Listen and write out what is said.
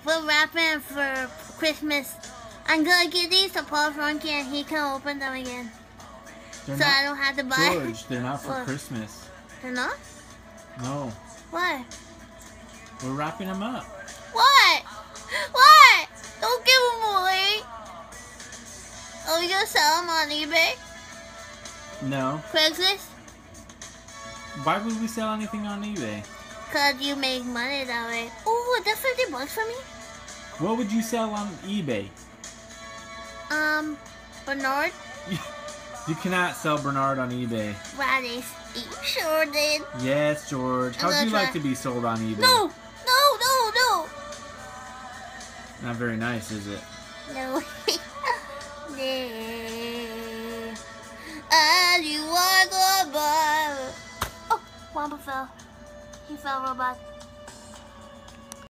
we're wrapping for Christmas. I'm gonna give these to Paul Frankie and he can open them again. They're So not, I don't have to buy. George, they're not for What? Christmas. They're not? No. Why? We're wrapping them up. What? What? Don't give them away. Are we gonna sell them on eBay? No. Craigslist? Why would we sell anything on eBay? Cause you make money that way. Ooh, that's $50 for me? What would you sell on eBay? Bernard? You cannot sell Bernard on eBay. Radish. You sure did. Yes, George. How would you like to be sold on eBay? No! No, no, no! Not very nice, is it? No. As you walk by. Oh, Wampa fell. He fell real bad.